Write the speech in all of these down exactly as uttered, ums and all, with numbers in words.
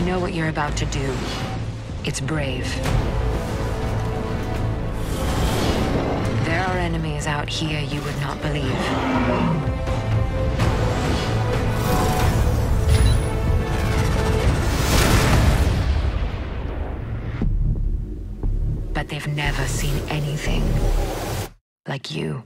know what you're about to do. It's brave. There are enemies out here you would not believe. But they've never seen anything like you.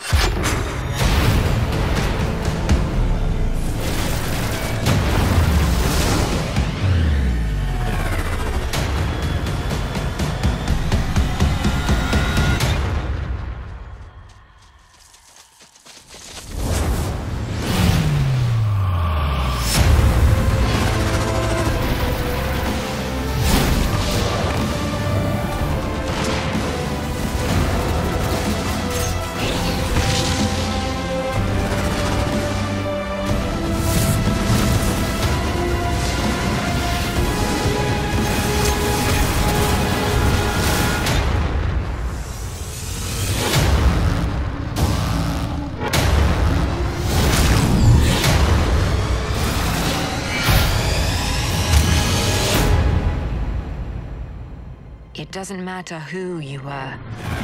It doesn't matter who you were,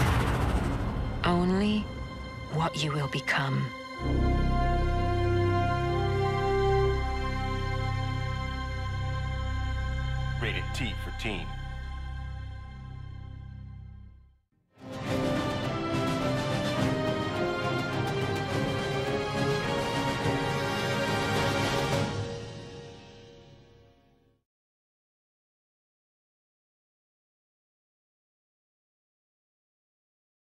only what you will become. Rated T for teen.